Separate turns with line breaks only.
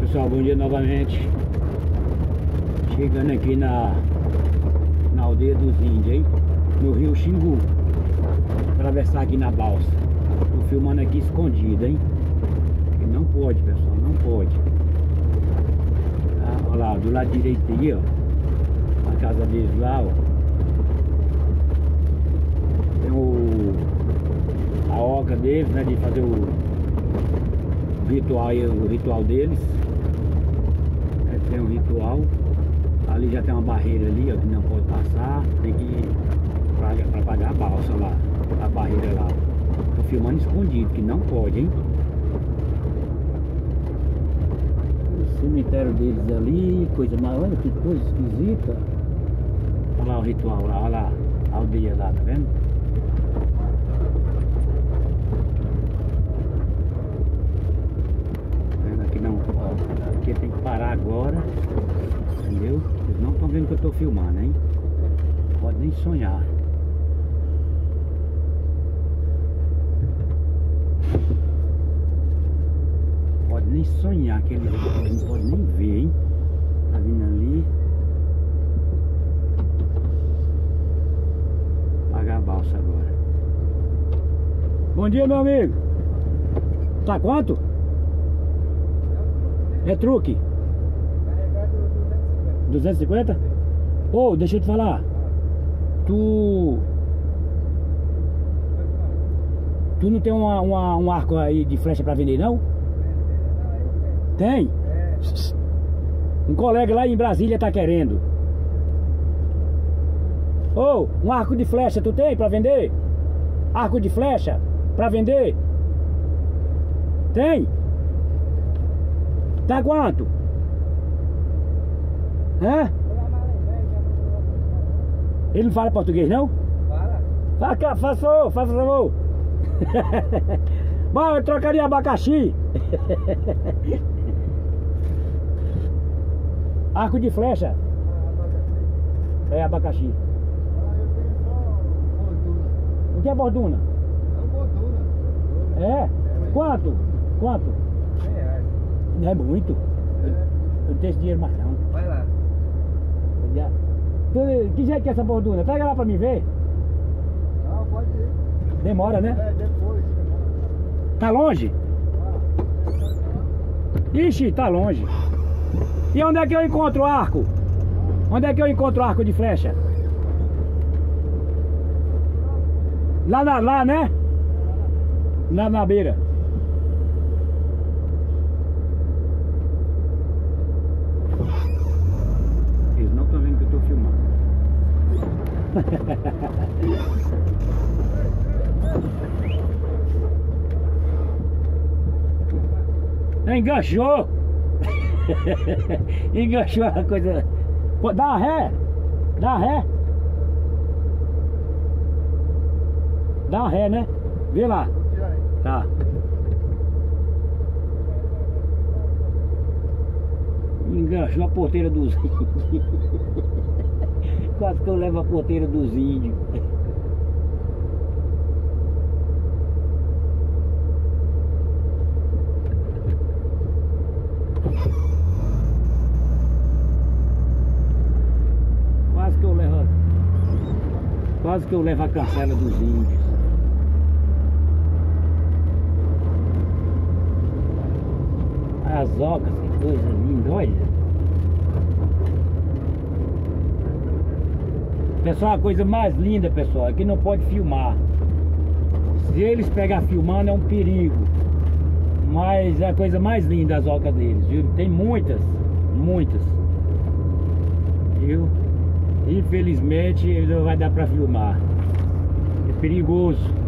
Pessoal, bom dia novamente. Chegando aqui na aldeia dos índios, hein? No rio Xingu. Atravessar aqui na balsa. Tô filmando aqui escondido, hein? Porque não pode, pessoal, não pode. Olha lá, do lado direito aí, ó. A casa deles lá, ó. Tem a oca deles, né? De fazer o ritual deles. Tem um ritual. Ali já tem uma barreira ali, ó, que não pode passar. Tem que ir pra pagar a balsa lá. A barreira lá. Tô filmando escondido, que não pode, hein? O cemitério deles ali, coisa mais. Olha que coisa esquisita. Olha lá o ritual lá, olha lá. A aldeia lá, tá vendo? Aqui não, ó, aqui tem que parar agora. Entendeu? Vocês não estão vendo que eu tô filmando, hein? Pode nem sonhar. Pode nem sonhar que ele não pode nem ver, hein? Tá vindo ali. Pagar a balsa agora. Bom dia, meu amigo. Tá quanto? É truque? 250? Ô, deixa eu te falar. Tu não tem um arco aí de flecha pra vender, não? Tem? Um colega lá em Brasília tá querendo. Ô, um arco de flecha tu tem pra vender? Arco de flecha pra vender? Tem? Tá quanto? Hã? Ele não fala português, não? Fala. Faz favor. Bom, eu trocaria abacaxi. Arco de flecha. É abacaxi. O que é borduna? É? Quanto? Não é muito. Eu não tenho esse dinheiro mais não.
Vai lá.
Que jeito que é essa borduna? Pega lá pra mim ver.
Não, pode ir.
Demora, né?
É, depois.
Tá longe? Ixi, tá longe. E onde é que eu encontro o arco? Onde é que eu encontro o arco de flecha? Lá, né? Lá na beira. Eles não estão vendo que eu tô filmando. Enganchou! Enganchou a coisa. Pô, dá uma ré! Dá uma ré! Dá uma ré, né? Vê lá. Tá. Enganchou a porteira dos índios. Quase que eu levo a porteira dos índios. Quase que eu levo a cancela dos índios. As ocas, que coisa linda, olha. Pessoal, a coisa mais linda, pessoal, é que não pode filmar. Se eles pegar filmando é um perigo. Mas é a coisa mais linda as ocas deles, viu? Tem muitas. Viu? Infelizmente não vai dar pra filmar. É perigoso.